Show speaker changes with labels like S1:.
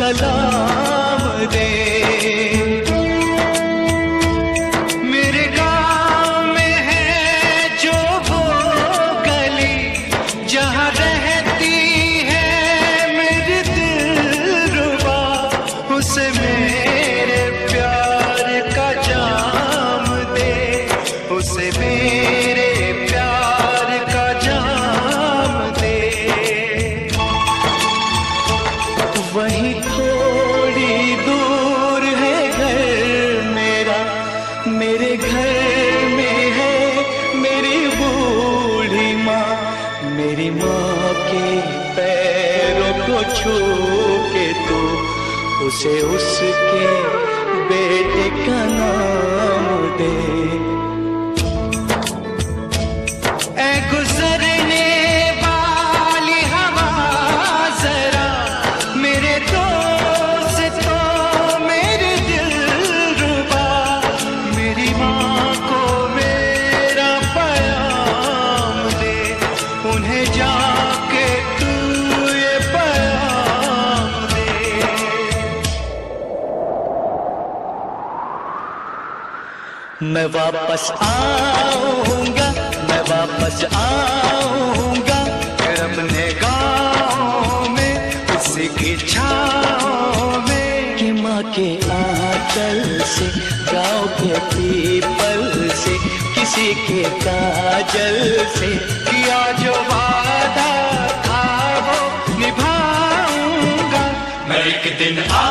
S1: सलाम दे। मेरे गाँव में है जो वो गली जहाँ रहती है मेरी दिलरुबा, उसे मेरे प्यार का जाम दे, उसे मेरे प्यार का जाम दे। वहीं थोड़ी दूर है घर मेरा, मेरे घर में है मेरी बूढ़ी माँ। मेरी माँ के पैरों को छू के तू उसे उसके बेटे का नाम दे। ऐ गुजरने वाली हवा जरा मेरे दोस्तों मेरे दिलरुबा, मेरी माँ को मेरा पैगाम दे, उन्हें जाके तू ये पैगाम दे। मैं वापस आऊंगा, मैं वापस आऊंगा फिर अपने गाँव में उसी की छाँव में। कि माँ के आंचल से, गाँव के पीपल से, किसी के काजल से किया जो वादा था वो निभाऊंगा। मैं एक दिन